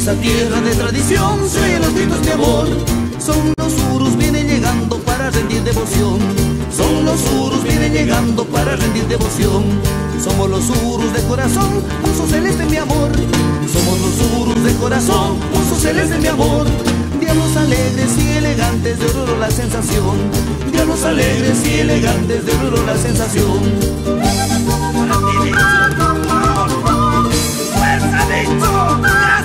esa tierra de tradición se oyen los gritos de amor. Son los urus, vienen llegando para rendir devoción. Son los urus, vienen llegando para rendir devoción. Somos los urus de corazón, uso celeste mi amor. Somos los urus de corazón, uso celeste mi amor. Diablos alegres y elegantes de Oruro la sensación. Diablos alegres y elegantes de Oruro la sensación. ¡Fuerza, bicho!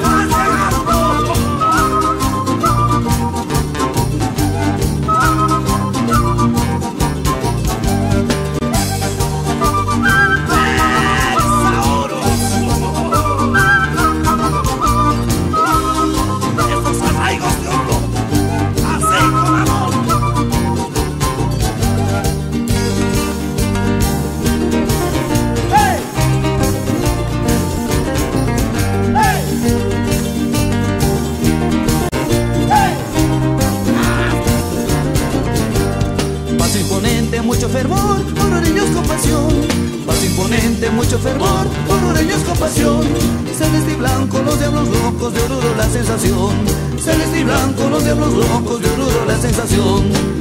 Mucho fervor, orureños con pasión. Paso imponente, mucho fervor, orureños con pasión. Celeste y blanco, los diablos locos de Oruro la sensación. Celeste y blanco, los diablos locos de Oruro la sensación.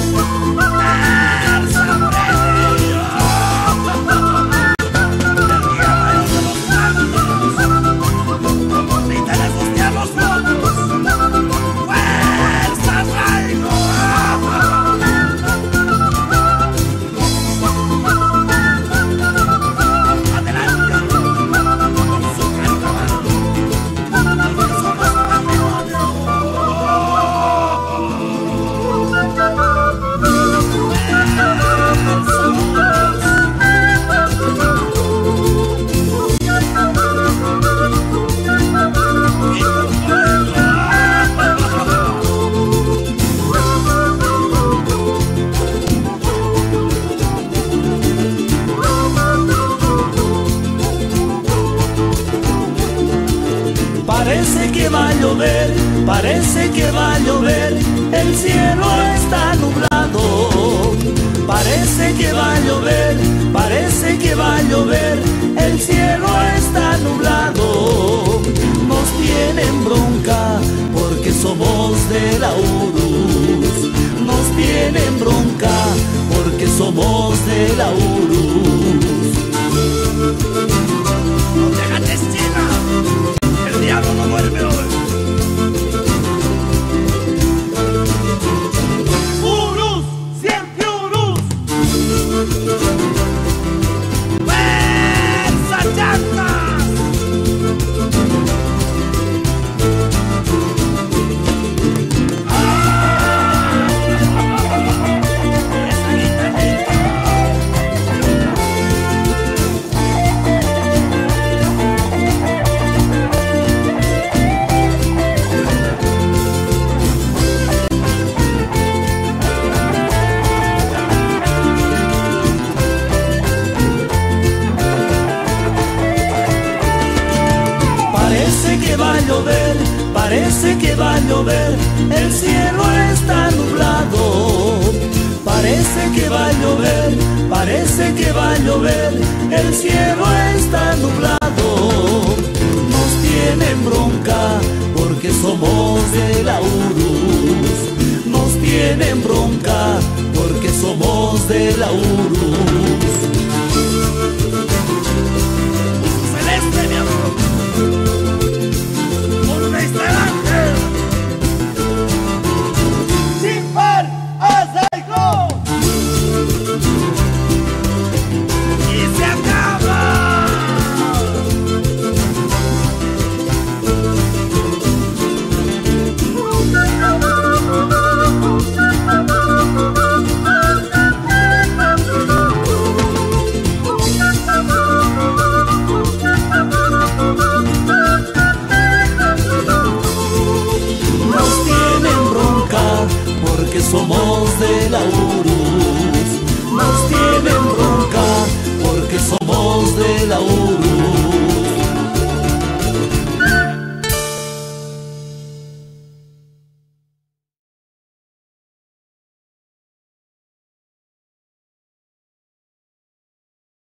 Parece que va a llover, parece que va a llover, el cielo está nublado. Parece que va a llover, parece que va a llover, el cielo está nublado. Nos tienen bronca porque somos de la Urus. Nos tienen bronca porque somos de la Urus. No te gates, China. El diablo no duerme hoy. ¡Urus! ¡Siempre Urus! ¡Fuerza, chantas! Parece que va a llover, el cielo está nublado. Parece que va a llover, parece que va a llover, el cielo está nublado. Nos tienen bronca porque somos de la Urus. Nos tienen bronca porque somos de la Urus. Celeste, mi amor.